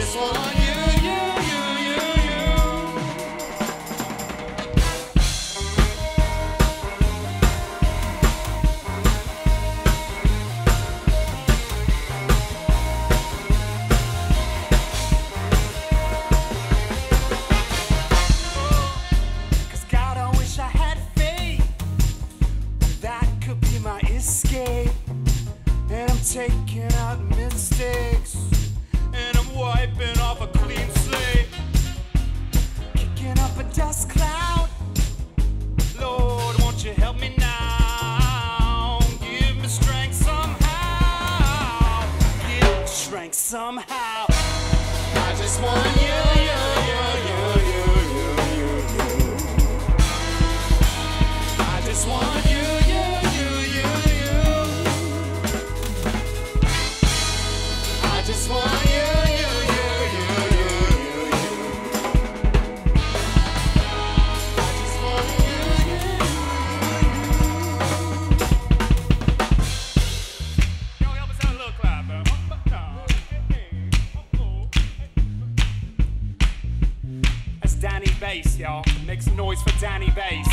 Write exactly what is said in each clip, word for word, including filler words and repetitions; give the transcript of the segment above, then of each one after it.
just want you, you, you, you, you. Cause God, I wish I had faith that could be my escape. And I'm taking out mistakes, and I'm wiping off a clean slate, kicking up a dust cloud. Lord, won't you help me now? Give me strength somehow. Give me strength somehow. I just want you, you, you, you, you, you, you, you. I just want you, you, you, you, you. I just want you, you, you, you, you, you, you. I just want you, you, you. Yo, help us out a little clap, bro. That's Danny Bass, y'all. Make some noise for Danny Bass.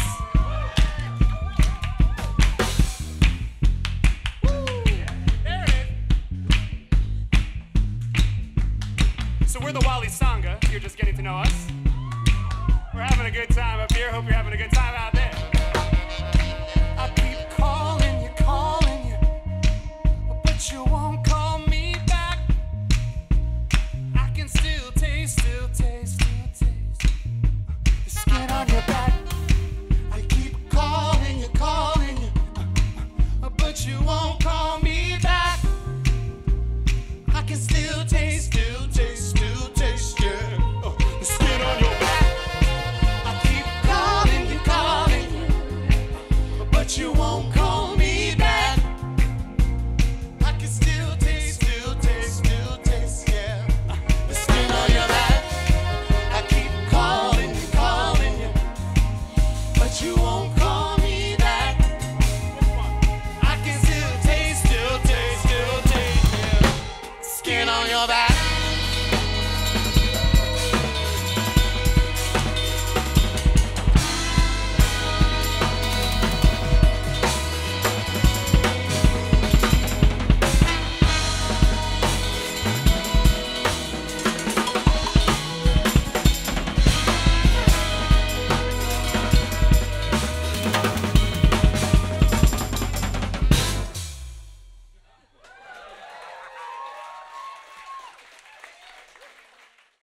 So we're the Wali Sanga. You're just getting to know us. We're having a good time up here. Hope you're having a good time out there.